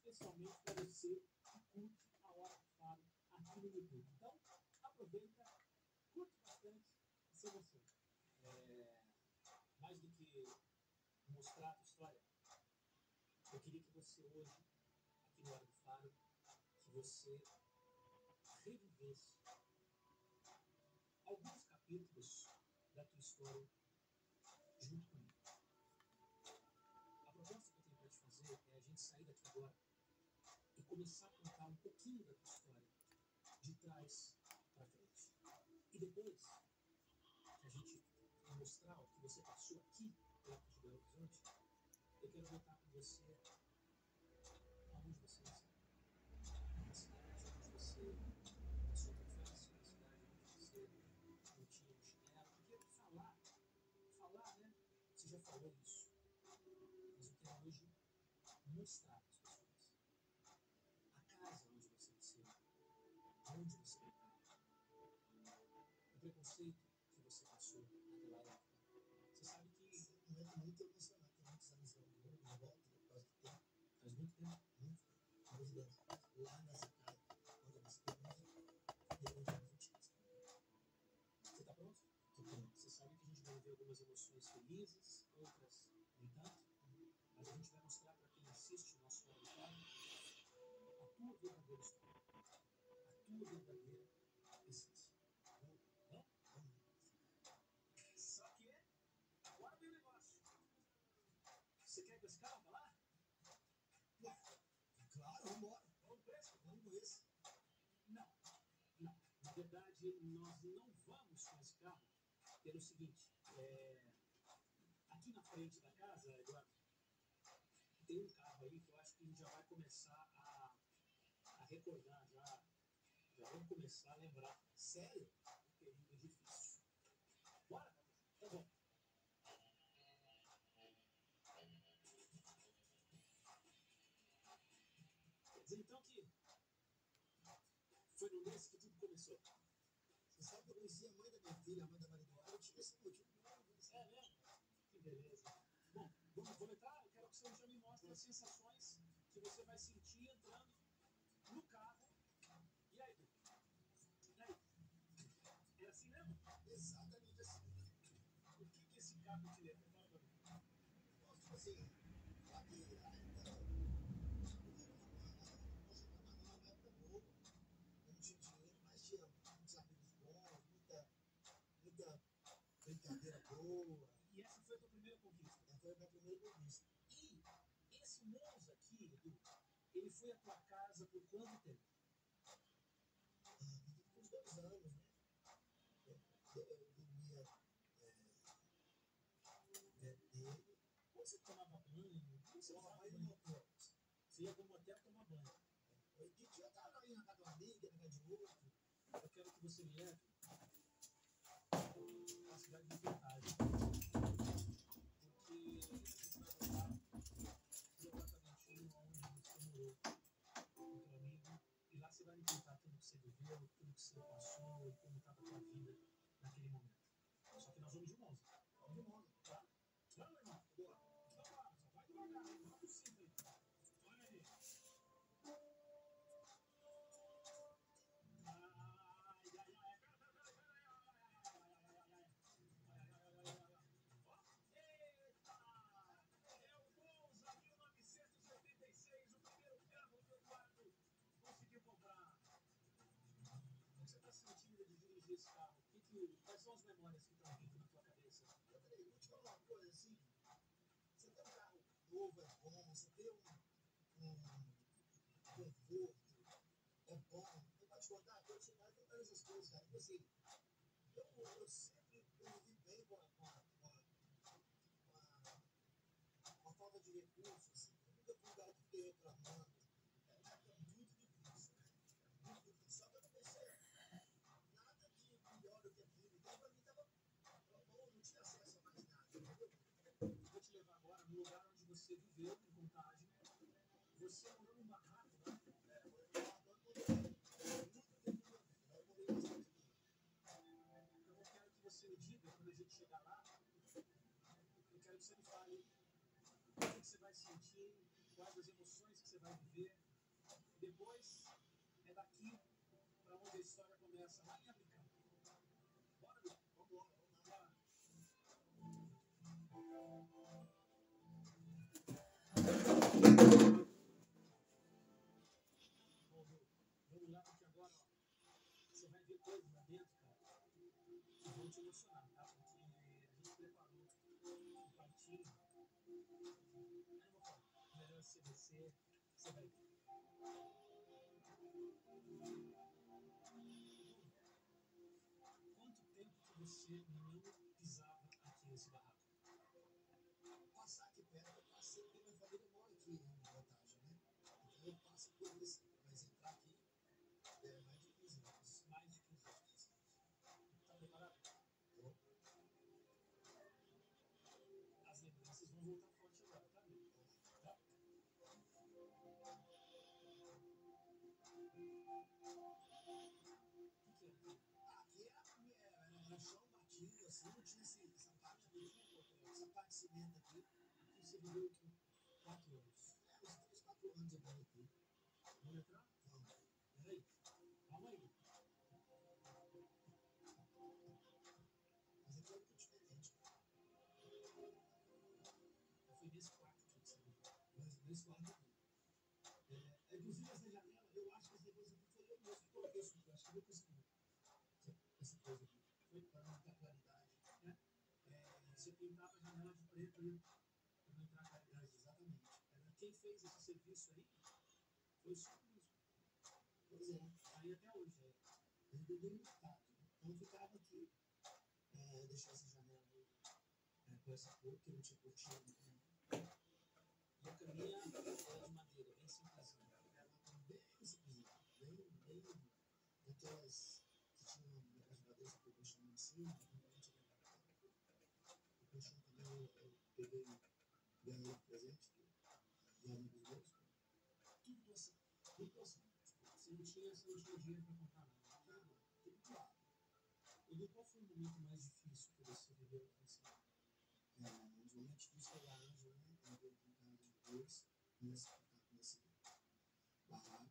especialmente para você que curte a Hora do Faro aqui no YouTube. Então, aproveita, curte bastante e se emociona. Mais do que mostrar a tua história, eu queria que você hoje, aqui no Hora do Faro, que você revivesse alguns capítulos da tua história junto comigo. A proposta que eu tenho para te fazer é a gente sair daqui agora e começar a contar um pouquinho da tua história, de trás para frente. E depois que a gente mostrar o que você passou aqui perto de Belo Horizonte, eu quero voltar com você aonde você nasceu. Na cidade onde você passou a tua infância, na cidade onde você não tinha um chinelo. Eu quero falar, né? Você já falou isso. Mas eu quero hoje mostrar para as pessoas a casa onde você nasceu, onde você brincava, o preconceito que você passou naquela época. Você sabe que Um momento muito emocionante, tem muitos anos que eu não volto, né, por causa do tempo. faz muito tempo. Muito tempo. Lá nessa casa, onde eu nasci, depois de 20 anos. Você está pronto? Tô pronto. Você sabe que a gente vai viver algumas emoções felizes, outras nem tanto, mas a gente vai mostrar para quem assiste o nosso Hora do Faro a tua verdadeira história, a tua verdadeira essência. Vamos? Só que agora vem o negócio. Você quer ir com esse carro pra lá? Claro, vamos embora. Vamos com esse? Vamos com esse. Não. Na verdade, nós não vamos com esse carro pelo seguinte, aqui na frente da casa, Eduardo, tem um carro aí que eu acho que a gente já vai começar a recordar, já vamos começar a lembrar. Sério? Um período difícil. Bora? Tá bom. Quer dizer então que foi no mês que tudo começou. Você sabe que eu conheci a mãe da minha filha, a mãe da Maria Eduarda, eu tive esse motivo de novo. É mesmo? Que beleza. Bom, vamos entrar? Eu quero que você já me mostre as sensações que você vai sentir entrando no carro. E aí, Du? E aí? É assim mesmo? Exatamente assim. O que esse carro te lembra? Fala pra mim. Nossa, tipo assim, sabe, ainda uma época boa, eu não tinha dinheiro, mas tinha muitos amigos bons, muita brincadeira boa. E essa foi a tua primeira conquista? Foi a minha primeira conquista. E esse Monza aqui, Edu, ele foi a tua casa por quanto tempo? Uns 2 anos, né? Eu dormia dele. Quando você tomava banho? Como você Tomava tomava banho no banho? motel. Você ia pro motel tomar banho. De dia eu tava ali na casa de uma amiga, na casa de outro. Eu quero que você me leve à cidade de Contagem. Porque a gente vai voltar exatamente onde você morou com teu amigo. E lá você vai me contar tudo que você viveu, tudo que você passou e como estava a tua vida naquele momento. Só que nós vamos de Monza. Vamos de Monza. Tá? Vamos, irmão. Boa. Então lá, só vai devagar, hein? Vamos sim, aí. Olha aí. Quais são as memórias que estão vindo na tua cabeça? Eu vou te falar uma coisa assim. Você tem um carro novo, é bom. Você tem um conforto, é bom. Eu vou te contar, quando você vai contar essas coisas, cara. Tipo assim, eu sempre vivi bem com a falta de recursos. Assim. Eu nunca fui um cara que fiquei reclamando. É muito difícil, né? É muito difícil. Só que eu não pensei nada de melhor do que aquilo. Então, pra mim, tava bom, não tinha acesso a mais nada, entendeu? Vou te levar agora no lugar onde você viveu, em Contagem. Você morou num barraco, né? Eu morei no barraco, muito tempo na minha vida. Eu morei bastante aqui. Eu não quero que você me diga, quando a gente chegar lá, eu quero que você me fale o que você vai sentir quais as emoções que você vai viver. Depois é daqui para onde a história começa, lá em Abricão. Bora, meu? Vambora. Bora. Vamos lá, porque agora ó, você vai ver coisas lá dentro, cara, que vão te emocionar, tá? Porque a gente preparou um partinho. Eu não vou falar. Melhor você descer, você vai ver. Quanto tempo que você não pisava aqui nesse barraco? Passar aqui perto, eu passei porque minha família mora aqui em Vantagem, né? Então eu passo por isso. Mas entrar aqui é mais de 15 anos. Mais de 15 anos. Tá preparado? Então, As lembranças vão voltar forte agora, tá, meu? Tá? O que que é? aqui era chão batido, assim, não tinha essa parte aqui, essa parte de cimento aqui. Aqui você viveu aqui 4 anos. Uns 3, 4 anos eu moro aqui. Vamos entrar? Então, Peraí. Calma aí. mas aqui é muito diferente, cara. Foi nesse quarto aqui que você viveu. Mas nesse quarto aqui. Inclusive essa janela, eu acho que esse negócio aqui foi eu mesmo que coloquei isso aqui. Eu acho que eu consegui. Essa coisa aqui. Foi para não dar claridade. Você pintava a janela de preto aí para não entrar claridade. Exatamente. Quem fez esse serviço aí foi o senhor mesmo. Pois é. Tá aí até hoje. Eu bebi muito tarde. Então eu ficava aqui, deixar essa janela com essa cor, que não tinha cortina. E a caminha é de madeira, bem simplesinha. Ela tá bem simplesinha. Bem daquelas que tinham na casa de madeira, que eu colchão em cima, normalmente aqui na casa. O colchão também eu peguei, ganhei de presente de amigos meus. Tudo doação. Tudo doação. Você não tinha dinheiro para comprar nada. Nada. Tudo doado. E qual foi o momento mais difícil que você viveu aqui em São Paulo? Um dos momentos difíceis foi lá, né? Eu veio com cara de dois nesse barraco.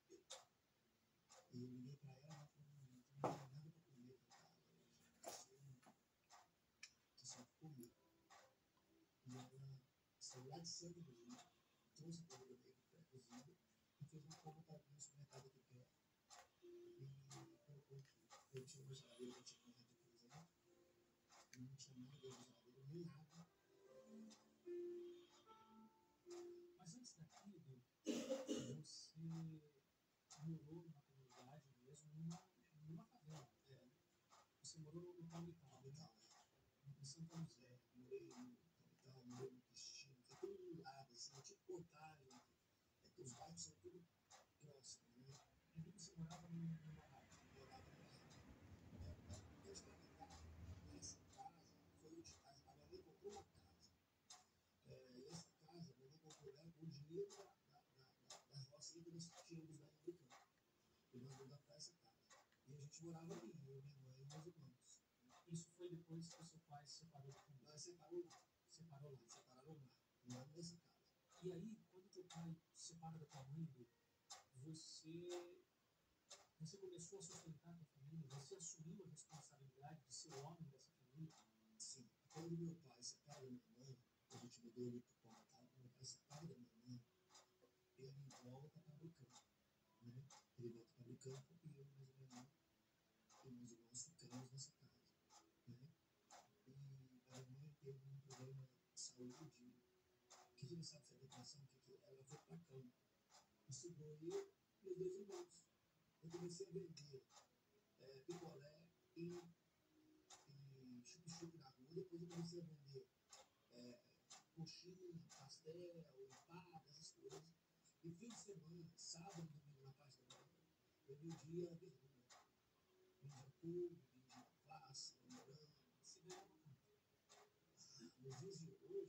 E eu liguei pra ela, ela falou, não tem nada pra comer pra casa hoje. Tô só com comer. E ela saiu lá de Santa Luzia, trouxe a comida dele pré-cozida e fez uma compra para mim no supermercado aqui perto. E colocou aqui. Eu tinha uma geladeira que eu tinha comprado de presente. Não tinha nada dentro da geladeira, nem água. Mas antes daqui, você morou numa comunidade mesmo, numa favela. Você morou no Palmital, em Santa Luzia. Morei no Palmital, morei no Cristina, é tudo do lado, assim, tipo Contagem. Os bairros são tudo próximos, né? E aí você morava num barraco. Morava no barraco. Depois, na verdade, nessa casa, foi a minha mãe comprou uma casa. E essa casa, a minha mãe comprou ela com o dinheiro das rocinhas que nós tínhamos lá em Americana. E nós mudamos para essa casa. E a gente morava ali, eu, minha mãe e meus irmãos. Isso foi depois que o seu pai se separou da família. Nós separou lá, Separou lá. separaram lá, lá nessa casa. E aí, quando teu pai se separa da tua mãe, você começou a sustentar a tua família, você assumiu a responsabilidade de ser o homem dessa família. Sim, quando meu pai separa da minha mãe, a gente mudou ali pro Palmital, meu pai separa da minha mãe, ele volta para Abricampo, né? Ele volta para Abricampo e eu, mais minha mãe e meus irmãos ficamos nessa casa, né? E a minha mãe teve um problema de saúde, que você não sabe se é depressão, ela foi para cama. E sobrou eu e meus dois irmãos. Eu comecei a vender picolé e chup-chup na rua. Depois eu comecei a vender coxinha, pastel, empada, essas coisas. E fim de semana, sábado, domingo, na parte da manhã, eu vendia verdura. Vendia couve, vendia alface, morango. Você ganhava quanto? Nos dias de hoje,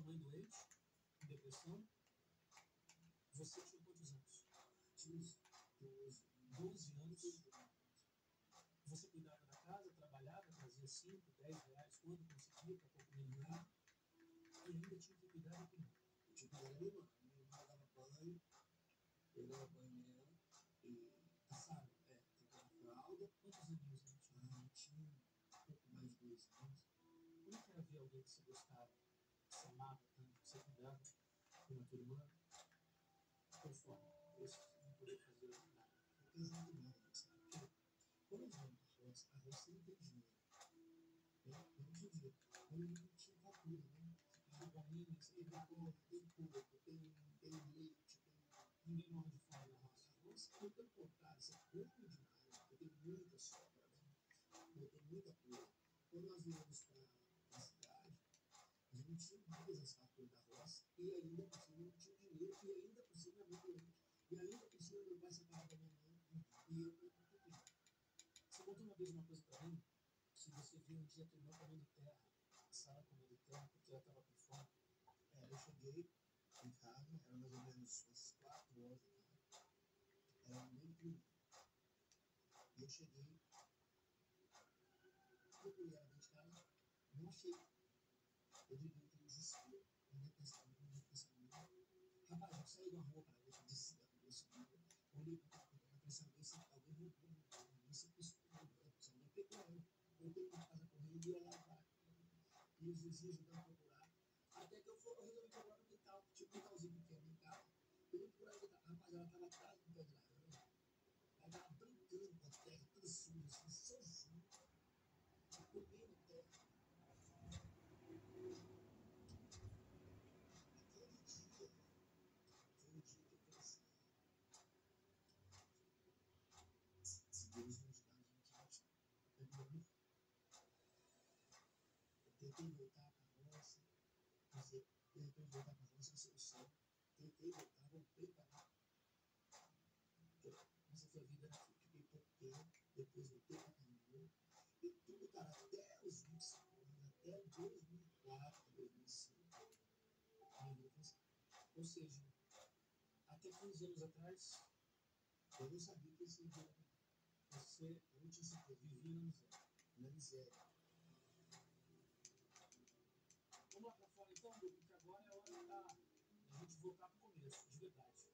mãe doente, com depressão. Você tinha quantos anos? Tinha uns 12 anos. Você cuidava da casa, trabalhava, trazia 5, 10 reais quando conseguia para complementar. E ainda tinha que cuidar da prima. Eu tinha que cuidar da minha irmã. Minha irmã dava banho, eu dava banho nela e Sabe? trocava fralda. Quantos aninhos ela tinha? Tinha um pouco mais de 2 anos. Como é que era ver alguém que você gostava, que você amava tanto, que você cuidava, como a tua irmã, por fora? Isso você não podia fazer nada. Foi pesado demais, sabe? Porque quando eu vim a roça não tem dinheiro. Eu não tinha dinheiro. Quando eu não tinha fatura, né? Você galinha, você Tem goma, tem porco, tem leite, tem... ninguém morre de fome na roça. A roça, pelo contrário, você come demais, porque tem muita sobra, né? Tem muita coisa. Quando nós viemos para a cidade, a gente não tinha mais as faturas da roça e ainda por cima não tinha dinheiro e ainda por cima minha mãe doente. E ainda por cima meu pai separado da minha mãe e eu não podia. Você contou uma vez uma coisa pra mim, que você viu um dia tua irmã comendo terra, a Sara comendo terra porque ela estava com fome. Eu cheguei em casa, era mais ou menos umas 4 horas da tarde, era no meio do dia. E eu cheguei, procurei ela dentro de casa, não achei. Eu liguei aquele desespero, ninguém pensava, ninguém pensava em mim. Rapaz, eu saí da rua para ver, desci da rua, subi, olhei para o carro, para saber se alguém roubou, não se piscou, se alguém pegou ela. Voltei para casa correndo e ia lá atrás. E os vizinhos ajudando a procurar. Até que eu resolvi procurar no quintal, tinha um quintalzinho pequeno em casa. Eu fui procurar no quintal, rapaz, ela estava atrás do pé de laranja. Ela estava brincando com a terra, toda suja, assim, sozinha, comendo terra. Aquele dia foi o dia que eu pensei, se Deus não ajudar a gente, eu não vou. Eu tentei voltar para a roça, dizer, de repente voltar para a roça, a solução. Tentei voltar, voltei para lá. Essa foi a vida daqui. Fiquei pouco tempo, depois voltei para Caminho. E tudo, cara, até os 25 anos, até 2004, 2005, minha vida foi assim. Ou seja, até 15 anos atrás, Eu não sabia que esse dia era você eu não tinha certeza, vivia na miséria. na miséria. Vamos lá pra fora então, Lu, porque agora é hora da gente voltar pro começo, de verdade.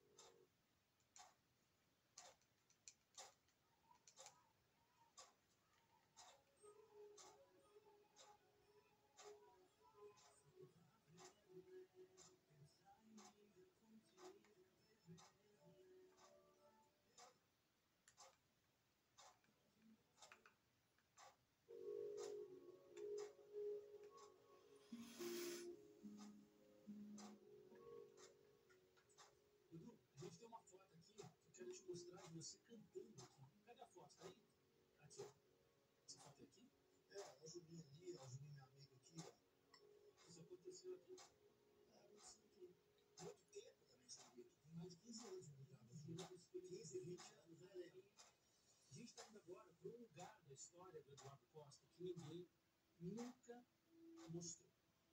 Dudu, a gente tem uma foto aqui que eu quero te mostrar de você cantando aqui. Cadê a foto? Tá aí? Aqui, ó. Essa foto é aqui? A Julinha ali, a Julinha, minha amiga aqui, ó. Isso aconteceu aqui. Aconteceu aqui. Muito tempo também, sabia? Tem mais de 15 anos no lugar. 15, 20 anos, né? A gente está indo agora para um lugar da história do Eduardo Costa que ninguém nunca mostrou.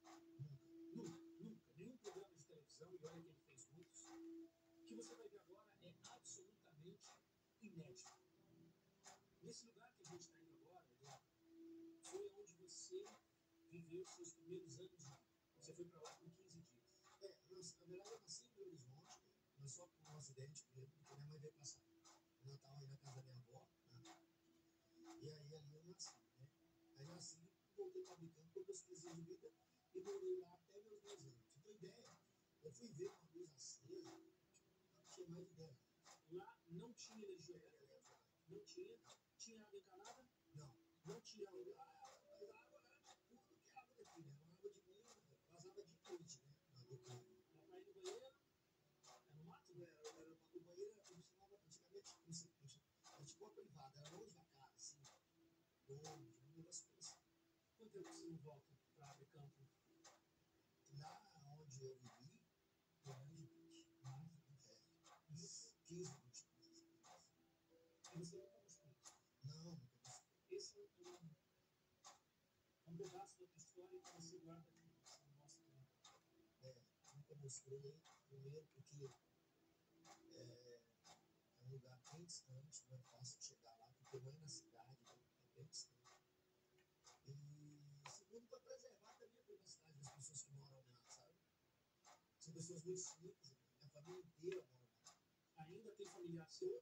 Nunca. Nenhum programa de televisão, e olha que ele fez muitos. O que você vai ver agora é absolutamente inédito. Nesse lugar que a gente está indo agora, Eduardo, foi onde você viveu os seus primeiros anos de vida. Você foi para lá com 15 dias. Na verdade, eu nasci em Belo Horizonte, mas só por um acidente mesmo, porque minha mãe veio passar o Natal aí na casa da minha avó, né? E aí ali eu nasci, né? Aí nasci, voltei para Americana com meus 15 anos de vida e morei lá até meus 10 anos. Pra você ter ideia, eu fui ver uma luz acesa, tinha mais de 10 anos. Lá não tinha energia elétrica, não tinha. Tinha água encanada? Não tinha água. Mas a água era pura do que a água daqui, né? Uma água de mina, vazava de noite, né? Do cano. Mas para ir no banheiro, é no mato? O banheiro funcionava antigamente, era tipo uma privada, era longe da casa, assim, longe, um negócio assim. Quanto tempo você não volta para abrir campo? Lá onde eu vivi, foi mais de 20. Mais de 20. 15, 20 anos. E você nunca mostrou isso? Não, nunca mostrei. Esse é um pedaço da tua história que você guarda aqui, você não mostra também. frustrei, primeiro porque é um lugar bem distante, não é fácil chegar lá, porque não é na cidade, né? É bem distante. E segundo, para preservar também a privacidade das pessoas que moram lá, sabe? São pessoas muito simples, minha família inteira mora lá. Ainda tem familiar seu?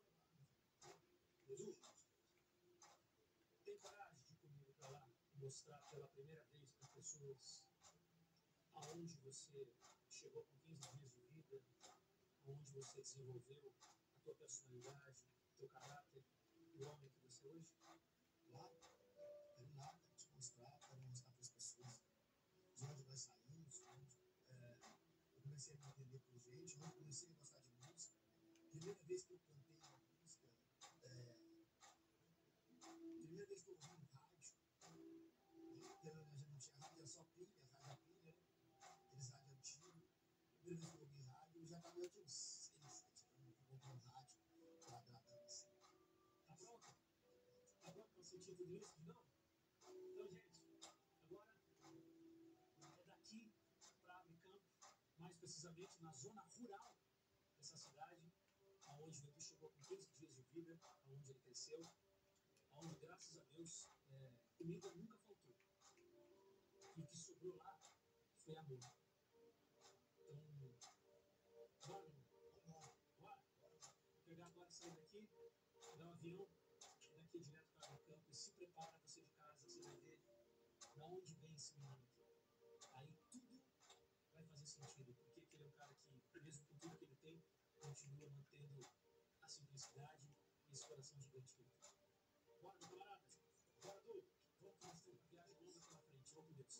Edu, tem coragem de ir comigo para lá e mostrar pela primeira vez para as pessoas aonde você chegou com 15 dias de vida, aonde você desenvolveu a tua personalidade, teu caráter e o homem que você é hoje? Lá, quero ir lá, quero te mostrar, quero mostrar para as pessoas de onde nós saímos, eu comecei a me entender por gente, onde comecei a gostar de música. Primeira vez que eu cantei uma música, primeira vez que eu ouvi um rádio, porque eu já não tinha rádio, era só pilha, rádio a pilha, né? Aqueles rádios antigos. Primeira vez que eu ouvi rádio, eu já tinha uns 6, 7 anos, eu comprei um rádio quadradão assim. Tá pronto? Tá pronto para sentir tudo isso? Não? Então, gente, agora é daqui para Unicamp, mais precisamente na zona rural dessa cidade, aonde o Edu chegou com 15 dias de vida, aonde ele cresceu, aonde, graças a Deus, comida nunca faltou. E o que sobrou lá foi amor. Então, bora, Vamos lá, bora. Vou pegar agora, sair daqui, pegar um avião, daqui direto para o campo e se prepara, você de casa, você vai ver da onde vem esse menino aqui. Aí tudo vai fazer sentido, porque ele é um cara que, mesmo com tudo que ele tem, continua mantendo a simplicidade e esse coração gigante que ele tem. Bora, meu camarada. Bora, Du. Vamos que nós temos uma viagem longa pela frente. Vamos, Deus.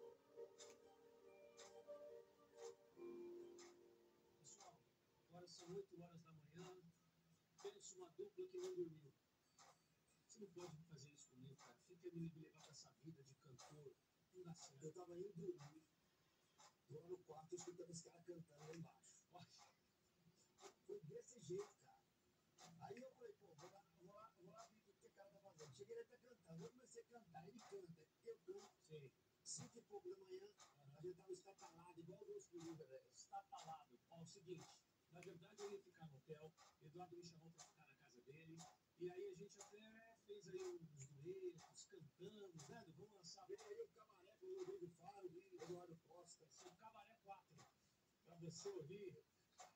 Pessoal, agora são 8 horas da manhã. Penso uma dupla que não dormiu. Você não pode fazer isso comigo, cara. Fica me levar pra essa vida de cantor. Não dá certo. eu tava indo dormir, tô lá no quarto escutando os caras cantando lá embaixo. Foi desse jeito, cara. Aí eu falei, pô, vou lá ver o que o cara tá fazendo. Cheguei, ele tá cantando, eu comecei a cantar, ele canta, eu canto. Sei. 5 e pouco da manhã, a gente tava estapalado, igual o Deus livre, velho. Estapalado. Ó, o seguinte, na verdade eu ia ficar no hotel, Eduardo me chamou pra ficar na casa dele, e aí a gente até fez aí uns duetos, cantamos, né? Vamos lançar Vem aí o camaré com o Rodrigo Faro e Eduardo Costa. o Cabaré 4, pra você ouvir.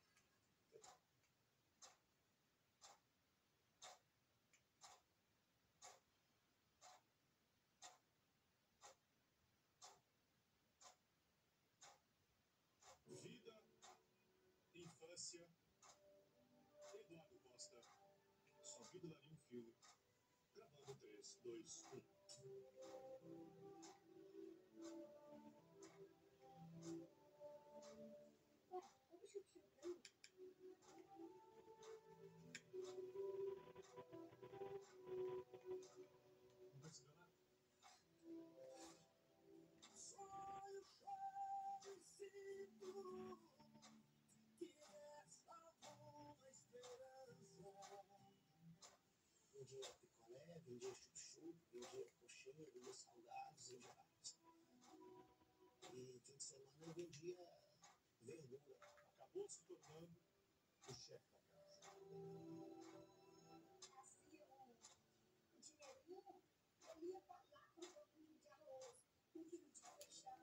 Vida, infância, Eduardo Costa. Sua vida daria um filme. Gravando 3, 2, 1. Não percebeu nada? Sonho, sinto que é só uma esperança. Vendia picolé, vendia chup-chup, vendia coxinha, vendia salgados em geral. E fim de semana eu vendia verdura. Acabou se tornando o chefe da casa. O dinheirinho, eu ia pagar com um quilo de arroz, um quilo de feijão.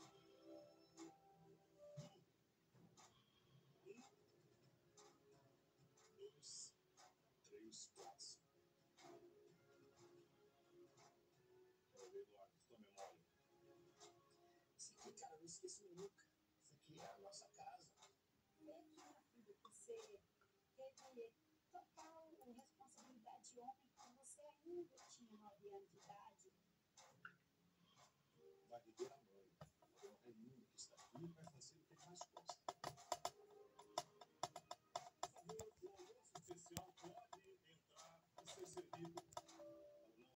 1, 2, 3, 4. Eduardo, tua memória. Isso aqui, cara, eu não esqueço nunca. Isso aqui é a nossa casa. Vê aqui, minha filha, que você teve total responsabilidade de homem quando você ainda tinha 9 anos de idade.